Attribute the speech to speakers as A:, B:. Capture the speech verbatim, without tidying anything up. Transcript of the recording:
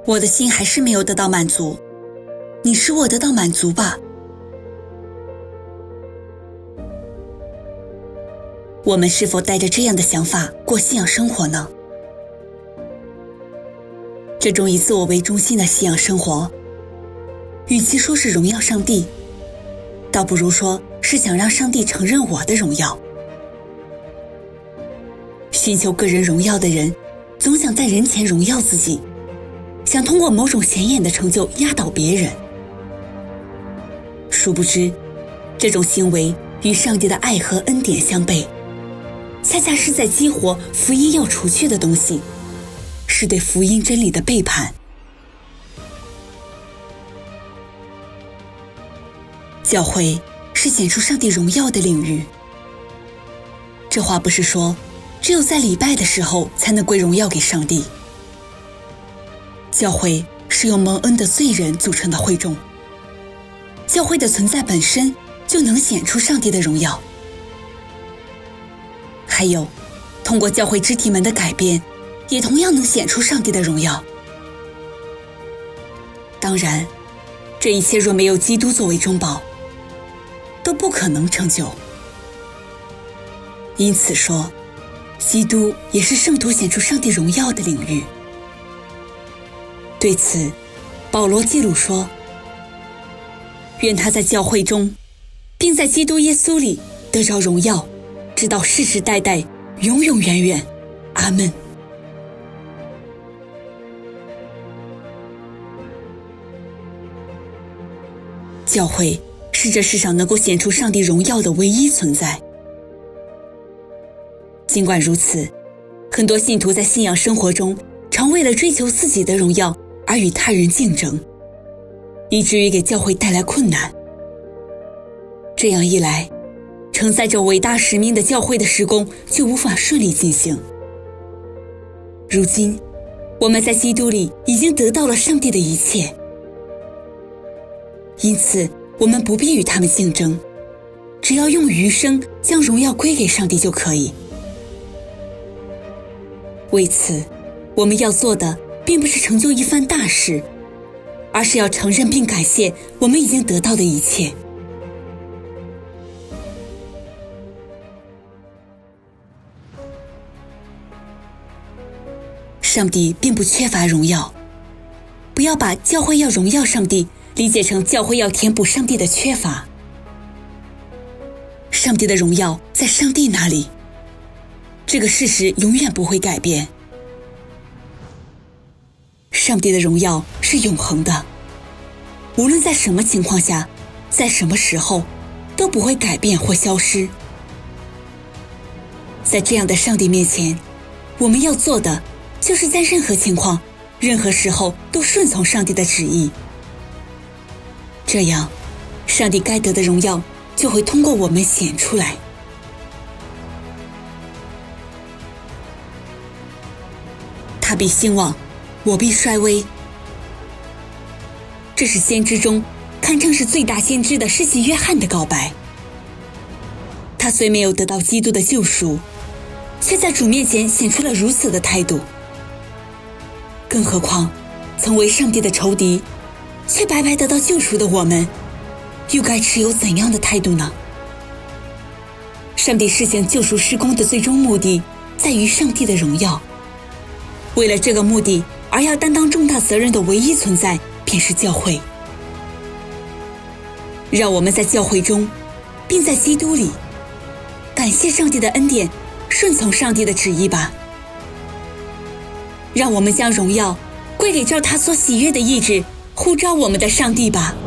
A: 我的心还是没有得到满足，你使我得到满足吧。我们是否带着这样的想法过信仰生活呢？这种以自我为中心的信仰生活，与其说是荣耀上帝，倒不如说是想让上帝承认我的荣耀。寻求个人荣耀的人，总想在人前荣耀自己，想通过某种显眼的成就压倒别人。殊不知，这种行为与上帝的爱和恩典相悖，恰恰是在激活福音要除去的东西，是对福音真理的背叛。教会是显出上帝荣耀的领域。这话不是说只有在礼拜的时候才能归荣耀给上帝。教会是由蒙恩的罪人组成的会众，教会的存在本身就能显出上帝的荣耀。还有，通过教会肢体们的改变，也同样能显出上帝的荣耀。当然，这一切若没有基督作为中保，都不可能成就。因此说，基督也是圣徒显出上帝荣耀的领域。对此，保罗记录说：愿他在教会中，并在基督耶稣里得着荣耀，直到世世代代，永永远远。阿们。教会是这世上能够显出上帝荣耀的唯一存在。尽管如此，很多信徒在信仰生活中常为了追求自己的荣耀而与他人竞争，以至于给教会带来困难。这样一来，承载着伟大使命的教会的事工就无法顺利进行。如今，我们在基督里已经得到了上帝的一切，因此我们不必与他们竞争，只要用余生将荣耀归给上帝就可以。为此，我们要做的并不是成就一番大事，而是要承认并感谢我们已经得到的一切。上帝并不缺乏荣耀，不要把教会要荣耀上帝理解成教会要填补上帝的缺乏。上帝的荣耀在上帝那里，这个事实永远不会改变。上帝的荣耀是永恒的，无论在什么情况下，在什么时候，都不会改变或消失。在这样的上帝面前，我们要做的就是在任何情况、任何时候都顺从上帝的旨意。这样，上帝该得的荣耀就会通过我们显出来。他必兴旺，我必衰微。这是先知中堪称是最大先知的施洗约翰的告白。他虽没有得到基督的救赎，却在主面前显出了如此的态度。更何况，曾为上帝的仇敌，却白白得到救赎的我们，又该持有怎样的态度呢？上帝施行救赎施工的最终目的，在于上帝的荣耀。为了这个目的而要担当重大责任的唯一存在，便是教会。让我们在教会中，并在基督里，感谢上帝的恩典，顺从上帝的旨意吧。让我们将荣耀归给照他所喜悦的意志呼召我们的上帝吧。